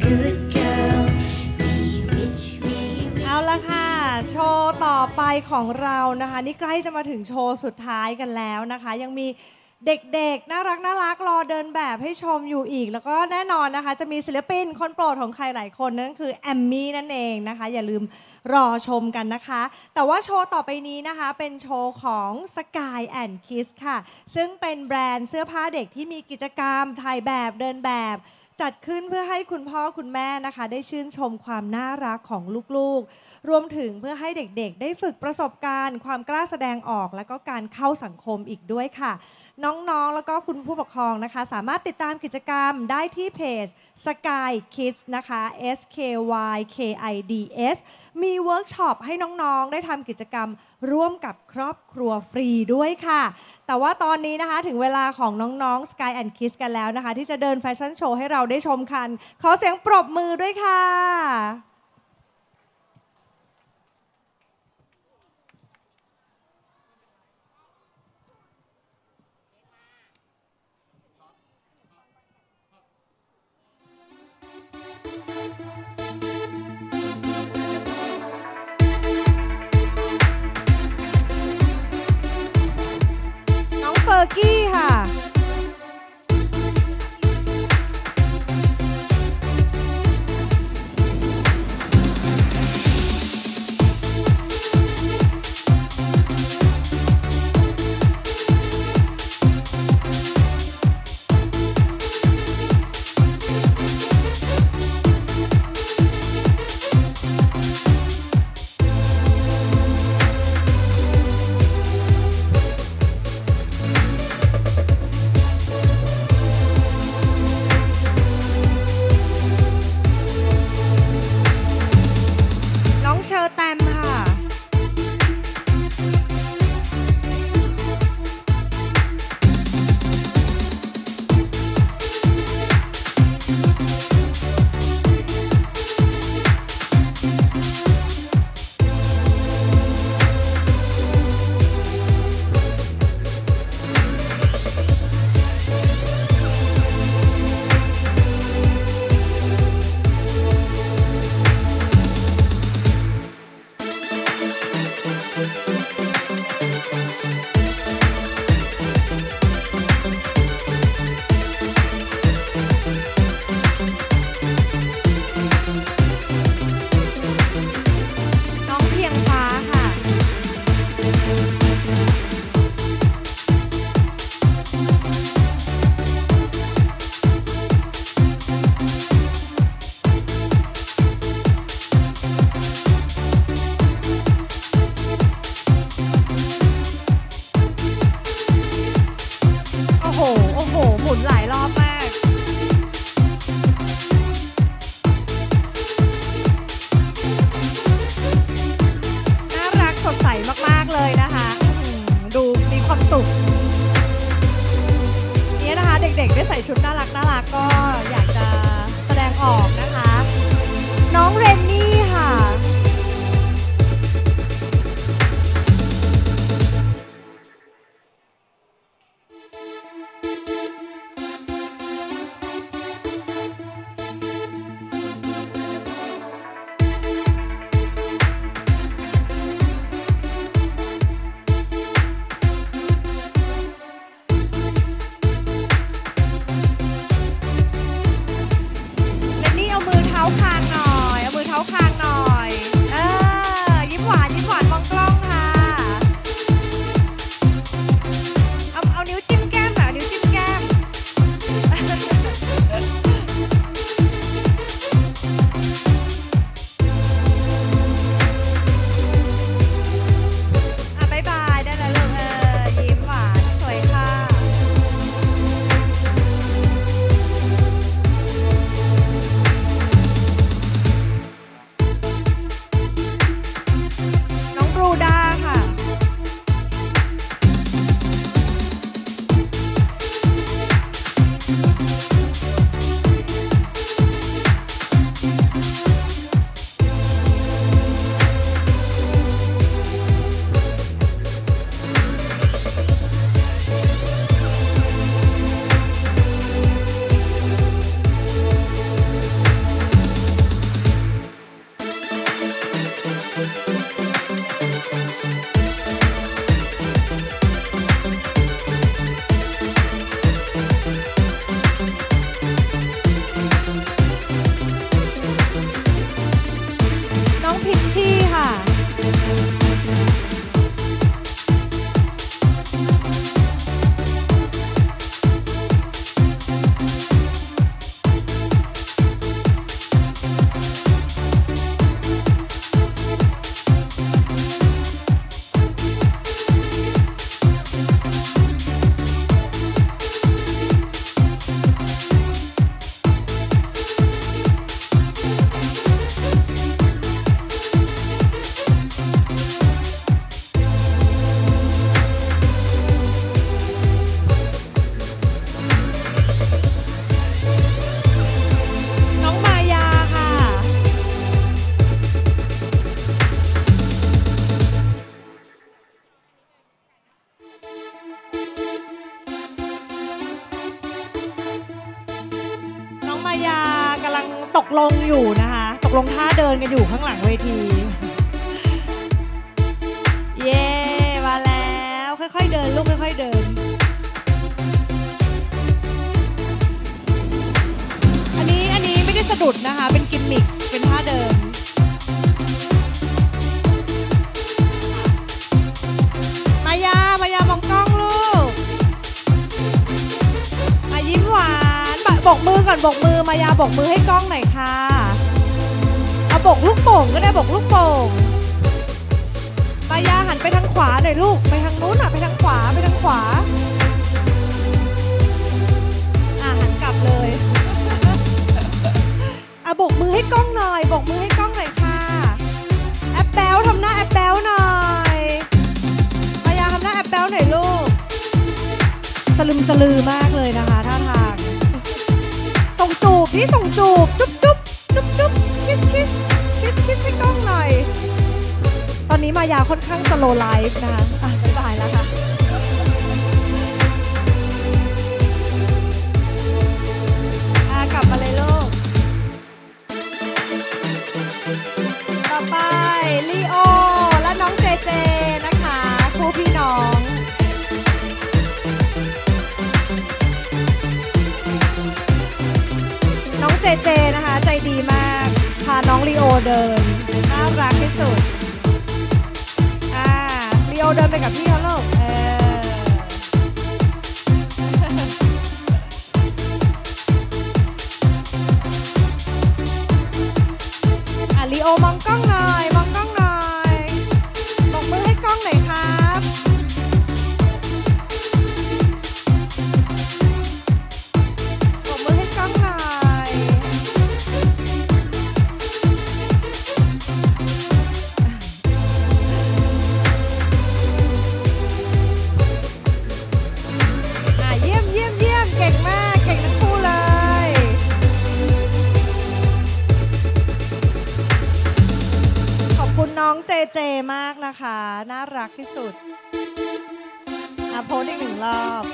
good girlเอาละค่ะโชว์ต่อไปของเรานะคะนี่ใกล้จะมาถึงโชว์สุดท้ายกันแล้วนะคะยังมีเด็กๆน่ารักรอเดินแบบให้ชมอยู่อีกแล้วก็แน่นอนนะคะจะมีศิลปินคนโปรดของใครหลายคนนั่นคือแอมมี่นั่นเองนะคะอย่าลืมรอชมกันนะคะแต่ว่าโชว์ต่อไปนี้นะคะเป็นโชว์ของ Sky and Kids ค่ะซึ่งเป็นแบรนด์เสื้อผ้าเด็กที่มีกิจกรรมถ่ายแบบเดินแบบจัดขึ้นเพื่อให้คุณพ่อคุณแม่นะคะได้ชื่นชมความน่ารักของลูกๆรวมถึงเพื่อให้เด็กๆได้ฝึกประสบการณ์ความกล้าแสดงออกและก็การเข้าสังคมอีกด้วยค่ะน้องๆแล้วก็คุณผู้ปกครองนะคะสามารถติดตามกิจกรรมได้ที่เพจ Sky Kids นะคะ SKYKIDS มีเวิร์กช็อปให้น้องๆได้ทำกิจกรรมร่วมกับครอบครัวฟรีด้วยค่ะแต่ว่าตอนนี้นะคะถึงเวลาของน้องๆ Sky and Kids กันแล้วนะคะที่จะเดินแฟชั่นโชว์ให้เราได้ชมกันขอเสียงปรบมือด้วยค่ะเฟอร์กี้ค่ะชุดน่ารักก็อยากจะแสดงออกนะคะน้องเรนนี่ค่ะพิชชี่ค่ะตกลงอยู่นะคะตกลงท่าเดินกันอยู่ข้างหลังเวทีเย้มาแล้วค่อยๆเดินลูกค่อยๆเดินอันนี้ไม่ได้สะดุดนะคะเป็นกิมมิคเป็นท่าเดินมายามองกล้องลูกยิ้มหวานบกมือก่อนบกมือมายาบกมือให้กล้องหน่อยค่ะเอาบกลูกโป่งก็ได้บกลูกโป่งมายาหันไปทางขวาหน่อยลูกไปทางนู้นอ่ะไปทางขวาไปทางขวาหันกลับเลยบกมือให้กล้องหน่อยบกมือให้กล้องหน่อยค่ะแอปแบ๊วทำหน้าแอปแบ๊วหน่อยมายาทำหน้าแอปแบ๊วหน่อยลูกสลึมสลือมากเลยนะคะท่าทางส่งจูบนี่ส่งจูบจุ๊บจุ๊บจุ๊บจุ๊บคิสคิสคิสคิสให้กล้องหน่อยตอนนี้มายาค่อนข้างสโลว์ไลฟ์นะคะบ๊ายบายแล้วค่ะกลับมาเลยลูกต่อไปลีโอและน้องเจเจนะคะคู่พี่น้องน้องเจเจนะคะใจดีมากพาน้องลีโอเดินน่ารักที่สุดลีโอเดินไปกับพี่เขาลูกลีโอมองกล้องหน่อยมองกล้องหน่อยบอกมือให้กล้องหน่อยครับบอกมือให้กล้องหน่อยเยี่ยมเยี่ยมเยี่ยมเก่งมากเก่งทั้งคู่เลยขอบคุณน้องเจเจมากนะคะน่ารักที่สุดโพสอีก1 รอบ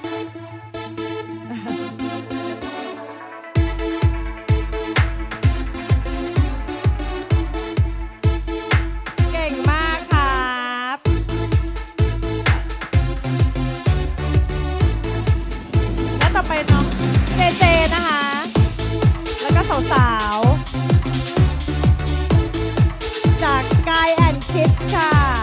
เก่งมากครับแล้วต่อไปน้องเจเจนะคะแล้วก็สาวๆจาก Sky and Kids ค่ะ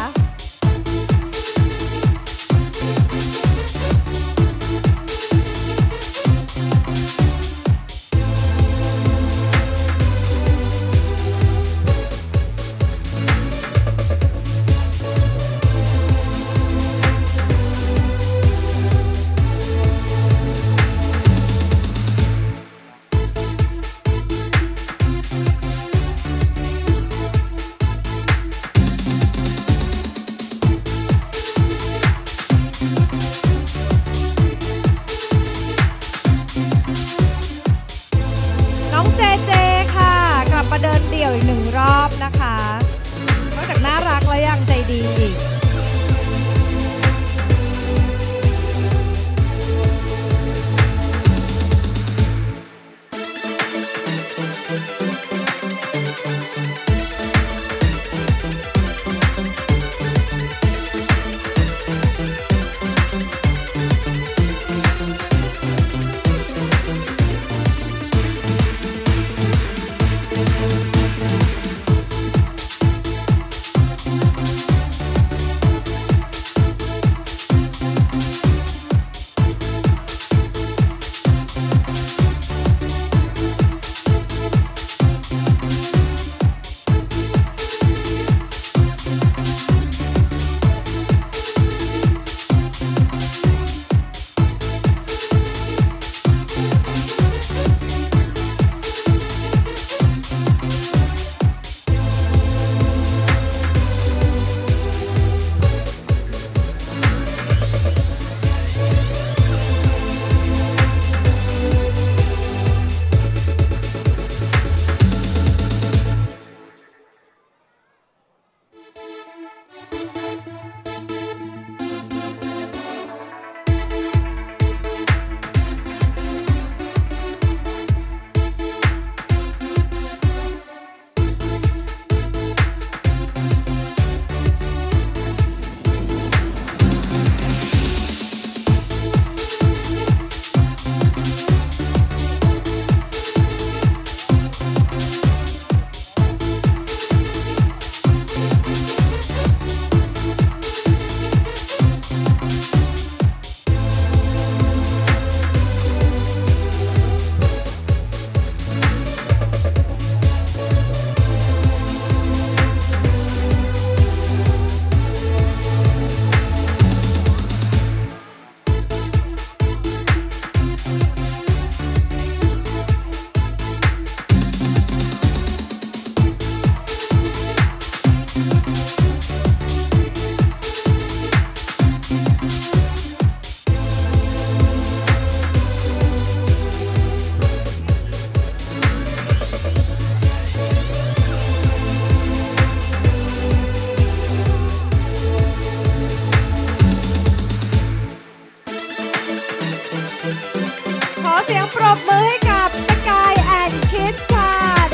นะคะนอกจากน่ารักแล้วยังใจดีอีก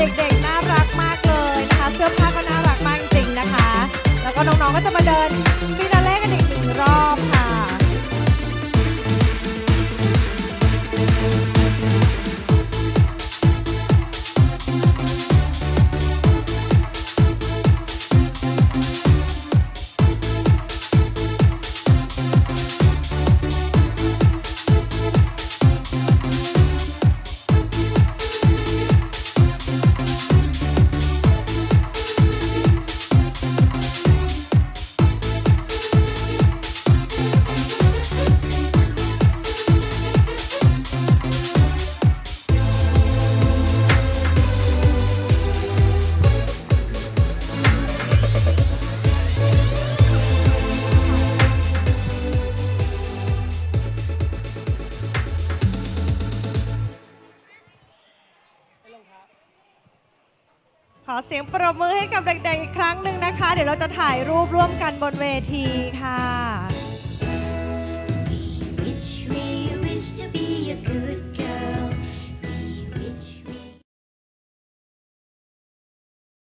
เด็กๆน่ารักมากเลยนะคะเสื้อผ้าก็น่ารักมากจริงๆนะคะแล้วก็น้องๆก็จะมาเดินฟินาเล่กันอีก1 รอบค่ะขอเสียงปรบมือให้กับเด็กๆอีกครั้งหนึ่งนะคะเดี๋ยวเราจะถ่ายรูปร่วมกันบนเวทีค่ะ